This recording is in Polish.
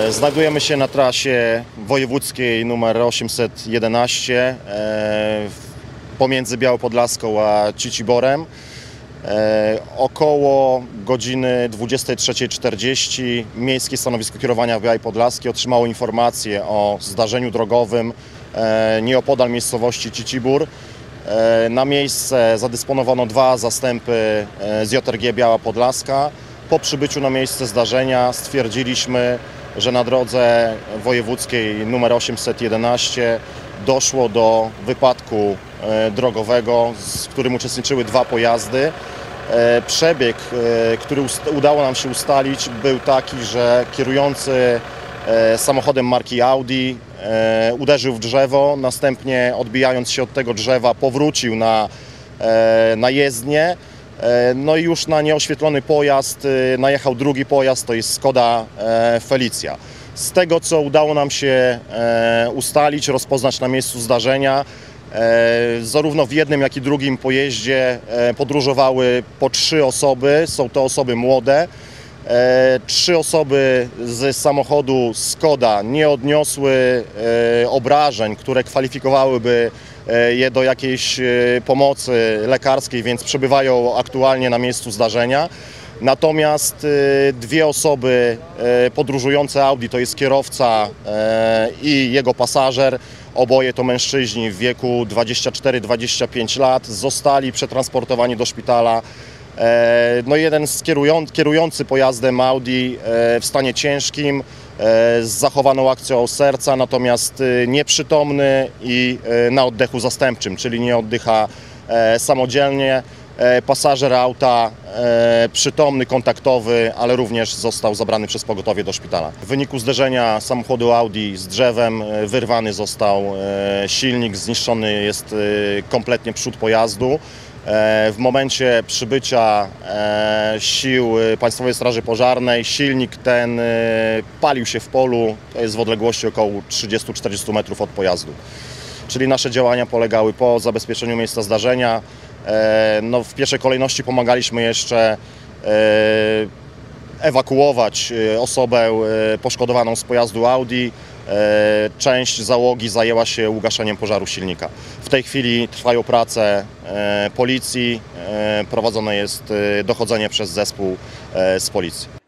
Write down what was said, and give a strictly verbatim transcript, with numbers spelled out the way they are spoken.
Znajdujemy się na trasie wojewódzkiej numer osiemset jedenaście pomiędzy Białopodlaską a Ciciborem. Około godziny dwudziestej trzeciej czterdzieści Miejskie Stanowisko Kierowania w Białej Podlaskiej otrzymało informację o zdarzeniu drogowym nieopodal miejscowości Cicibór. Na miejsce zadysponowano dwa zastępy z J R G Biała Podlaska. Po przybyciu na miejsce zdarzenia stwierdziliśmy, że na drodze wojewódzkiej numer osiemset jedenaście doszło do wypadku drogowego, w którym uczestniczyły dwa pojazdy. Przebieg, który udało nam się ustalić, był taki, że kierujący samochodem marki Audi uderzył w drzewo, następnie odbijając się od tego drzewa powrócił na, na jezdnię. No i już na nieoświetlony pojazd najechał drugi pojazd, to jest Skoda Felicia. Z tego, co udało nam się ustalić, rozpoznać na miejscu zdarzenia, zarówno w jednym, jak i drugim pojeździe podróżowały po trzy osoby, są to osoby młode. Trzy osoby z samochodu Skoda nie odniosły obrażeń, które kwalifikowałyby je do jakiejś pomocy lekarskiej, więc przebywają aktualnie na miejscu zdarzenia. Natomiast dwie osoby podróżujące Audi, to jest kierowca i jego pasażer, oboje to mężczyźni w wieku dwadzieścia cztery dwadzieścia pięć lat, zostali przetransportowani do szpitala. No jeden z kierujący, kierujący pojazdem Audi w stanie ciężkim, z zachowaną akcją serca, natomiast nieprzytomny i na oddechu zastępczym, czyli nie oddycha samodzielnie. Pasażer auta przytomny, kontaktowy, ale również został zabrany przez pogotowie do szpitala. W wyniku zderzenia samochodu Audi z drzewem wyrwany został silnik, zniszczony jest kompletnie przód pojazdu. W momencie przybycia sił Państwowej Straży Pożarnej silnik ten palił się w polu, to jest w odległości około trzydziestu do czterdziestu metrów od pojazdu. Czyli nasze działania polegały po zabezpieczeniu miejsca zdarzenia. No, w pierwszej kolejności pomagaliśmy jeszcze ewakuować osobę poszkodowaną z pojazdu Audi. Część załogi zajęła się ugaszeniem pożaru silnika. W tej chwili trwają prace policji, prowadzone jest dochodzenie przez zespół z policji.